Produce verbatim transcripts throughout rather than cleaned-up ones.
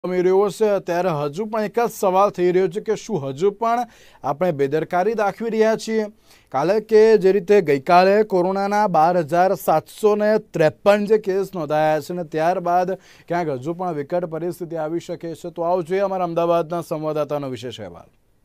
ગમી રહ્યો છે ત્યારે હજુ પણ એક જ સવાલ થઈ રહ્યો છે કે શું હજુ પણ આપણે બેદરકારી દાખવી રહ્યા છીએ? કાલે કે જે રીતે ગઈકાલે કોરોનાના બાર હજાર સાતસો ને ત્રેપન જે કેસ નોંધાયા છે ને ત્યારબાદ ક્યાંક હજુ પણ વિકટ પરિસ્થિતિ આવી શકે છે. તો આવો જોઈએ અમારા અમદાવાદના સંવાદદાતાનો વિશેષ અહેવાલ.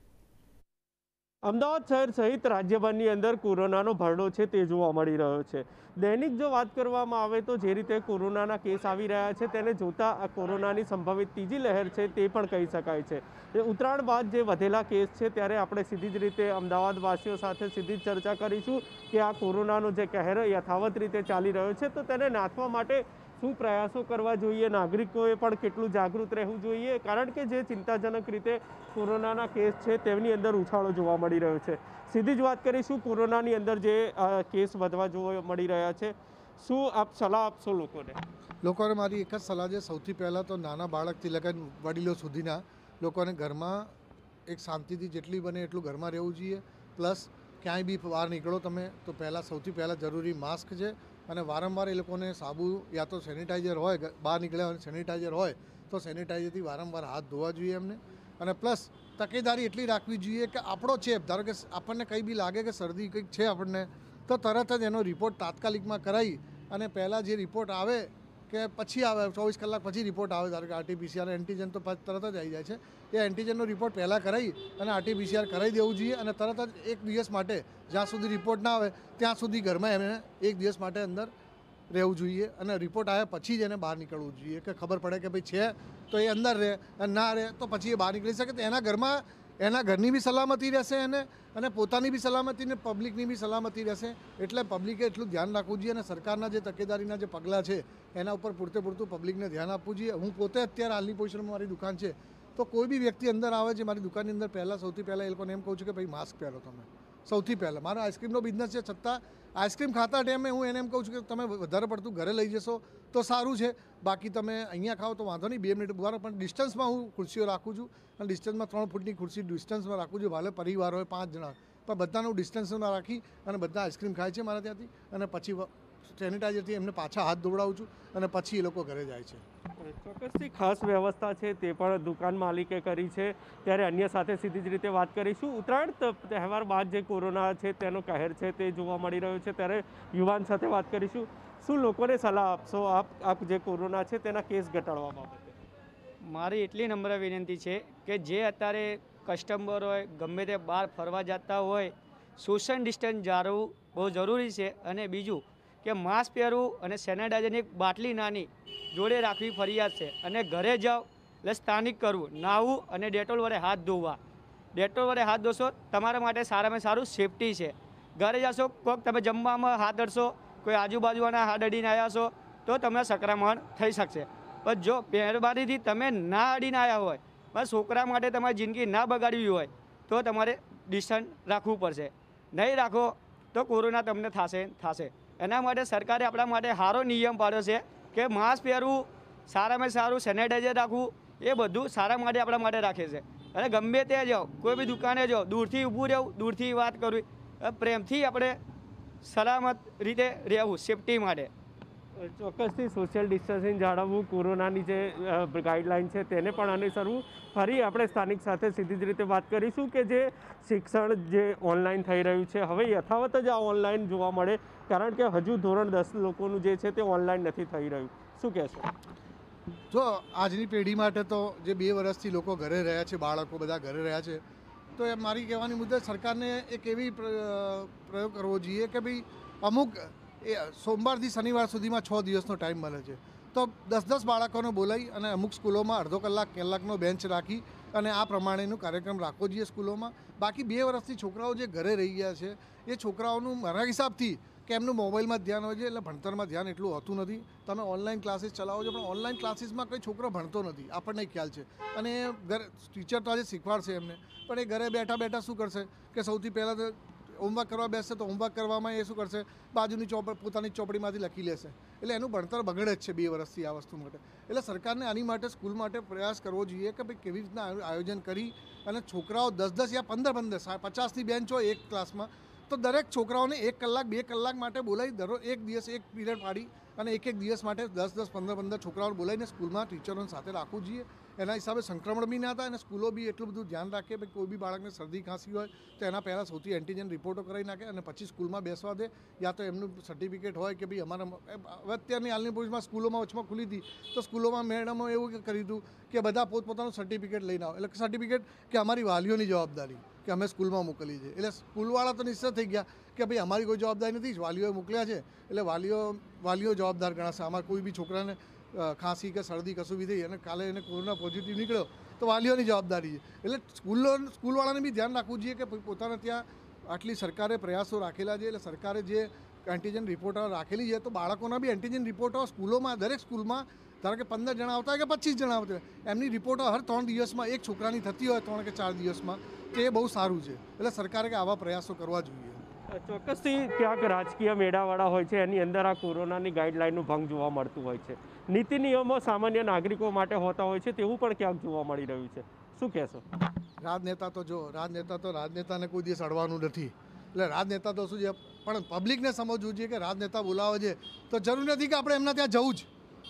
અમદાવાદ શહેર સહિત રાજ્યભરની અંદર કોરોનાનો ભરડો છે તે જોવા મળી રહ્યો છે. દૈનિક જો વાત કરવામાં આવે તો જે રીતે કોરોનાના કેસ આવી રહ્યા છે તેને જોતા આ કોરોનાની સંભવિત ત્રીજી લહેર છે તે પણ કહી શકાય છે. એ ઉત્તરાયણ બાદ જે વધેલા કેસ છે ત્યારે આપણે સીધી જ રીતે અમદાવાદ વાસીઓ સાથે સીધી જ ચર્ચા કરીશું કે આ કોરોનાનો જે કહેર યથાવત રીતે ચાલી રહ્યો છે તો તેને નાથવા માટે શું પ્રયાસો કરવા જોઈએ, નાગરિકોએ પણ કેટલું જાગૃત રહેવું જોઈએ, કારણ કે જે ચિંતાજનક રીતે કોરોનાના કેસ છે તેની અંદર ઉછાળો જોવા મળી રહ્યો છે. સીધી જ વાત કરીશું કોરોનાની અંદર જે કેસ વધવા જોવા મળી રહ્યા છે, શું આપ સલાહ આપશો લોકોને? લોકોને મારી એક જ સલાહ છે. સૌથી પહેલાં તો નાના બાળકથી લગન વડીલો સુધીના લોકોને ઘરમાં એક શાંતિથી જેટલી બને એટલું ઘરમાં રહેવું જોઈએ. પ્લસ ક્યાંય બી બહાર નીકળો તમે તો પહેલાં સૌથી પહેલાં જરૂરી માસ્ક છે અને વારંવાર એ લોકોને સાબુ યા તો સેનિટાઈઝર હોય, બહાર નીકળ્યા હોય સેનિટાઈઝર હોય તો સેનિટાઈઝરથી વારંવાર હાથ ધોવા જોઈએ એમને. અને પ્લસ તકેદારી એટલી રાખવી જોઈએ કે આપણો ચેપ, ધારો કે આપણને કંઈ બી લાગે કે શરદી કંઈક છે આપણને, તો તરત જ એનો રિપોર્ટ તાત્કાલિકમાં કરાવી અને પહેલાં જે રિપોર્ટ આવે કે પછી આવે ચોવીસ કલાક પછી રિપોર્ટ આવે, ધારો કે આરટીપીસીઆર એન્ટીજન તો તરત જ આવી જાય છે, એ એન્ટીજનનો રિપોર્ટ પહેલાં કરાવી અને આરટીપીસીઆર કરાવી દેવું જોઈએ. અને તરત જ એક દિવસ માટે જ્યાં સુધી રિપોર્ટ ના આવે ત્યાં સુધી ઘરમાં એમને એક દિવસ માટે અંદર રહેવું જોઈએ અને રિપોર્ટ આવ્યા પછી જ એને બહાર નીકળવું જોઈએ કે ખબર પડે કે ભાઈ છે તો એ અંદર રહે અને ના રહે તો પછી એ બહાર નીકળી શકે. તો એના ઘરમાં એના ઘરની બી સલામતી રહેશે એને અને પોતાની બી સલામતી ને પબ્લિકની બી સલામતી રહેશે. એટલે પબ્લિકે એટલું ધ્યાન રાખવું જોઈએ અને સરકારના જે તકેદારીના જે પગલાં છે એના ઉપર પૂરતે પૂરતું પબ્લિકને ધ્યાન આપવું જોઈએ. હું પોતે અત્યારે હાલની પોઝિશનમાં મારી દુકાન છે તો કોઈ બી વ્યક્તિ અંદર આવે છે મારી દુકાનની અંદર પહેલાં સૌથી પહેલાં એ લોકોને એમ કહું છું કે ભાઈ માસ્ક પહેરો. તમે સૌથી પહેલાં મારો આઈસ્ક્રીમનો બિઝનેસ છે છતાં આઈસ્ક્રીમ ખાતા ટાઈમે હું એને એમ કહું છું કે તમે વધારે પડતું ઘરે લઈ જશો તો સારું છે, બાકી તમે અહીંયા ખાઓ તો વાંધો નહીં, બે મિનિટ બહાર પણ ડિસ્ટન્સમાં હું ખુરશીઓ રાખું છું અને ડિસ્ટન્સમાં ત્રણ ફૂટની ખુરશી ડિસ્ટન્સમાં રાખું છું. ભલે પરિવાર હોય પાંચ જણા પણ બધાનું ડિસ્ટન્સમાં રાખી અને બધા આઈસ્ક્રીમ ખાય છે મારા ત્યાંથી અને પછી સેનિટાઈઝરથી એમને પાછા હાથ ધોવડાવું છું અને પછી એ લોકો ઘરે જાય છે. ચોક્કસથી ખાસ વ્યવસ્થા છે તે પણ દુકાન માલિકે કરી છે. ત્યારે અન્ય સાથે સીધી જ રીતે વાત કરીશું. ઉત્તરાયણ તહેવાર બાદ જે કોરોના છે તેનો કહેર છે તે જોવા મળી રહ્યો છે ત્યારે યુવાન સાથે વાત કરીશું. શું લોકોને સલાહ આપશો આપ આપ જે કોરોના છે તેના કેસ ઘટાડવા બાબતે? મારી એટલી નમ્ર વિનંતી છે કે જે અત્યારે કસ્ટમર હોય ગમે તે બહાર ફરવા જતા હોય, સોશિયલ ડિસ્ટન્સ જાળવવું બહુ જરૂરી છે. અને બીજું કે માસ્ક પહેરવું અને સેનેટાઈઝરની એક બાટલી નાની જોડે રાખવી ફરિયાદ છે. અને ઘરે જાઓ એટલે સ્થાનિક કરવું, નાહવું અને ડેટોલ વડે હાથ ધોવા. ડેટોલ વડે હાથ ધોશો તમારા માટે સારામાં સારું સેફટી છે. ઘરે જશો કોઈક તમે જમવામાં હાથ અડશો, કોઈ આજુબાજુવાના હાથ અડીને આવ્યા છો તો તમને સંક્રમણ થઈ શકશે. પણ જો મહેરબાનીથી તમે ના અડીને આવ્યા હોય, બસ છોકરા માટે તમારી જિંદગી ના બગાડવી હોય તો તમારે ડિસ્ટન્સ રાખવું પડશે. નહીં રાખો તો કોરોના તમને થશે થશે એના માટે સરકારે આપણા માટે સારો નિયમ પાડ્યો છે કે માસ્ક પહેરવું, સારામાં સારું સેનેટાઈઝર રાખવું, એ બધું સારા માટે આપણા માટે રાખે છે. અને ગમે ત્યાં જાઓ, કોઈ બી દુકાને જાઓ, દૂરથી ઊભું રહેવું, દૂરથી વાત કરવી, પ્રેમથી આપણે સલામત રીતે રહેવું સેફટી માટે. ચોક્કસથી સોશિયલ ડિસ્ટન્સિંગ જાળવવું, કોરોનાની જે ગાઈડલાઇન છે તેને પણ અનુસરવું. ફરી આપણે સ્થાનિક સાથે સીધી જ રીતે વાત કરીશું કે જે શિક્ષણ જે ઓનલાઈન થઈ રહ્યું છે હવે યથાવત જ આ ઓનલાઈન જોવા મળે, કારણ કે હજુ ધોરણ દસ લોકોનું જે છે તે ઓનલાઈન નથી થઈ રહ્યું. શું કહેશો? જો આજની પેઢી માટે તો જે બે વર્ષથી લોકો ઘરે રહ્યા છે, બાળકો બધા ઘરે રહ્યા છે, તો એ મારી કહેવાની મુદ્દે સરકારને એક એવી પ્રયોગ કરવો જોઈએ કે ભાઈ અમુક એ સોમવારથી શનિવાર સુધીમાં છ દિવસનો ટાઈમ મળે છે તો દસ દસ બાળકોને બોલાવી અને અમુક સ્કૂલોમાં અડધો કલાક કલાકનો બેન્ચ રાખી અને આ પ્રમાણેનો કાર્યક્રમ રાખવો જોઈએ સ્કૂલોમાં. બાકી બે વર્ષથી છોકરાઓ જે ઘરે રહી ગયા છે એ છોકરાઓનું મારા હિસાબથી કે એમનું મોબાઈલમાં જ ધ્યાન હોય છે એટલે ભણતરમાં ધ્યાન એટલું હોતું નથી. તમે ઓનલાઈન ક્લાસીસ ચલાવો છો પણ ઓનલાઈન ક્લાસીસમાં કોઈ છોકરો ભણતો નથી, આપણને ખ્યાલ છે. અને એ ઘર ટીચર તો આજે શીખવાડશે એમને, પણ એ ઘરે બેઠા બેઠા શું કરશે કે સૌથી પહેલાં તો હોમવર્ક કરવા બેસશે તો હોમવર્ક કરવામાં એ શું કરશે, બાજુની ચોપ પોતાની ચોપડીમાંથી લખી લેશે. એટલે એનું ભણતર બગડે જ છે બે વર્ષથી આ વસ્તુ માટે. એટલે સરકારને આની માટે સ્કૂલ માટે પ્રયાસ કરવો જોઈએ કે ભાઈ કેવી રીતના આયોજન કરી અને છોકરાઓ દસ દસ યા પંદર પંદર પચાસની બેન્ચ હોય એક ક્લાસમાં તો દરેક છોકરાઓને એક કલાક બે કલાક માટે બોલાવી દરરોજ એક દિવસ એક પીરિયડ પાડી અને એક એક દિવસ માટે દસ દસ પંદર પંદર છોકરાઓને બોલાવીને સ્કૂલમાં ટીચરો સાથે રાખવું જોઈએ. એના હિસાબે સંક્રમણ બી ના થાય અને સ્કૂલો બી એટલું બધું ધ્યાન રાખે કે કોઈ બી બાળકને શરદી ખાંસી હોય તો એના પહેલાં સૌથી એન્ટીજન રિપોર્ટો કરાવી નાખે અને પછી સ્કૂલમાં બેસવા દે, યા તો એમનું સર્ટિફિકેટ હોય કે ભાઈ અમારા હવે અત્યારની હાલની પોઝિશનમાં સ્કૂલોમાં વચમાં ખુલી હતી તો સ્કૂલોમાં મેડમો એવું કર્યું હતું કે બધા પોતપોતાનું સર્ટિફિકેટ લઈને આવો, એટલે સર્ટિફિકેટ કે અમારી વાલીઓની જવાબદારી કે અમે સ્કૂલમાં મોકલી છે, એટલે સ્કૂલવાળા તો નિશ્ચિત થઈ ગયા કે ભાઈ અમારી કોઈ જવાબદારી નથી, વાલીઓએ મોકલ્યા છે એટલે વાલીઓ વાલીઓ જવાબદાર ગણાશે. અમારે કોઈ બી છોકરાને ખાંસી કે શરદી કશું બી થઈ અને કાલે એને કોરોના પોઝિટિવ નીકળ્યો તો વાલીઓની જવાબદારી છે. એટલે સ્કૂલો સ્કૂલવાળાને બી ધ્યાન રાખવું જોઈએ કે પોતાના ત્યાં આટલી સરકારે પ્રયાસો રાખેલા છે, એટલે સરકારે જે એન્ટીજન રિપોર્ટો રાખેલી છે તો બાળકોના બી એન્ટીજન રિપોર્ટો સ્કૂલોમાં દરેક સ્કૂલમાં ધારો કે પંદર જણા આવતા હોય કે પચીસ જણા આવતા હોય એમની રિપોર્ટો હર ત્રણ દિવસમાં એક છોકરાની થતી હોય ત્રણ કે ચાર દિવસમાં, તો એ બહુ સારું છે. એટલે સરકારે કે આવા પ્રયાસો કરવા જોઈએ. ચોક્કસથી ક્યાંક રાજકીય મેળાવાળા હોય છે એની અંદર આ કોરોનાની ગાઈડલાઇનનું ભંગ જોવા મળતું હોય છે. નીતિ નિયમો સામાન્ય નાગરિકો માટે હોતા હોય છે તેવું પણ ક્યાંક જોવા મળી રહ્યું છે, શું કહેશો? રાજનેતા તો જો રાજનેતા તો રાજનેતાને કોઈ દિવસ અડવાનું નથી, એટલે રાજનેતા તો શું છે પણ પબ્લિકને સમજવું જોઈએ કે રાજનેતા બોલાવે છે તો જરૂર નથી કે આપણે એમના ત્યાં જવું જ.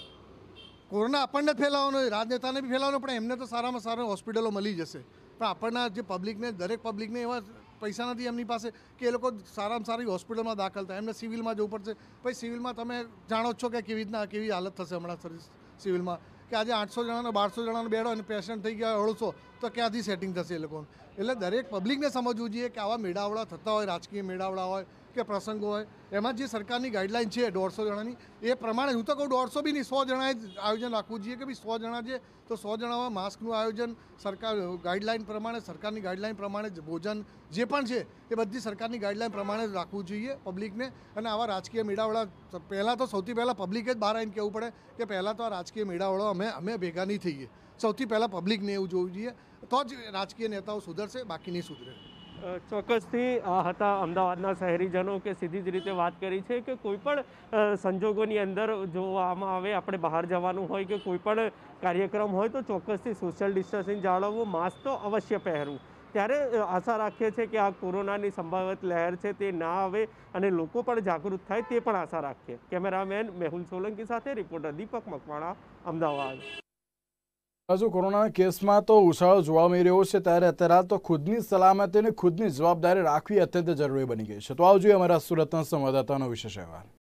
કોરોના આપણને જ ફેલાવવાનો હોય, રાજનેતાને બી ફેલાવવાનો, પણ એમને તો સારામાં સારા હોસ્પિટલો મળી જશે, પણ આપણના જે પબ્લિકને દરેક પબ્લિકને એવા પૈસા નથી એમની પાસે કે એ લોકો સારામાં સારી હોસ્પિટલમાં દાખલ થાય, એમને સિવિલમાં જવું પડશે. પછી સિવિલમાં તમે જાણો જ છો કે કેવી રીતના કેવી હાલત થશે હમણાં સિવિલમાં, કે આજે આઠસો જણાનો બારસો જણાનો બેડ હોય અને પેશન્ટ થઈ ગયા હોય અઢળસો, તો ક્યાંથી સેટિંગ થશે એ લોકોને. એટલે દરેક પબ્લિકને સમજવું જોઈએ કે આવા મેળાવડા થતા હોય, રાજકીય મેળાવડા હોય કે પ્રસંગો હોય, એમાં જે સરકારની ગાઈડલાઇન છે દોઢસો જણાની એ પ્રમાણે, હું તો કહું દોઢસો બી નહીં સો જણાએ જ આયોજન રાખવું જોઈએ કે ભાઈ સો જણા છે તો સો જણામાં માસ્કનું આયોજન સરકાર ગાઈડલાઇન પ્રમાણે સરકારની ગાઈડલાઇન પ્રમાણે ભોજન જે પણ છે એ બધી સરકારની ગાઈડલાઇન પ્રમાણે જ રાખવું જોઈએ પબ્લિકને. અને આવા રાજકીય મેળાવડા પહેલાં તો સૌથી પહેલાં પબ્લિકે જ બહાર આવીને કહેવું પડે કે પહેલાં તો આ રાજકીય મેળાવડો અમે અમે ભેગા નહીં થઈએ. સૌથી પહેલાં પબ્લિકને એવું જોવું જોઈએ તો જ રાજકીય નેતાઓ સુધરશે, બાકી નહીં સુધરે. ચોક્કસથી આ હતા અમદાવાદના શહેરીજનો કે સીધી જ રીતે વાત કરી છે કે કોઈ પણ સંજોગોની અંદર જોવામાં આવે આપણે બહાર જવાનું હોય કે કોઈ પણ કાર્યક્રમ હોય તો ચોક્કસથી સોશિયલ ડિસ્ટન્સિંગ જાળવવું, માસ્ક તો અવશ્ય પહેરવું. ત્યારે આશા રાખીએ છીએ કે આ કોરોનાની સંભવિત લહેર છે તે ના આવે અને લોકો પણ જાગૃત થાય તે પણ આશા રાખીએ. કેમેરામેન મેહુલ સોલંકી સાથે રિપોર્ટર દીપક મકવાણા, અમદાવાદ. હજુ કોરોનાના કેસમાં તો ઉછાળો જોવા મળી રહ્યો છે, ત્યારે અત્યારે તો ખુદની સલામતી અને ખુદની જવાબદારી રાખવી અત્યંત જરૂરી બની ગઈ છે. તો આવો જોઈએ અમારા સુરતના સંવાદદાતાનો વિશેષ અહેવાલ.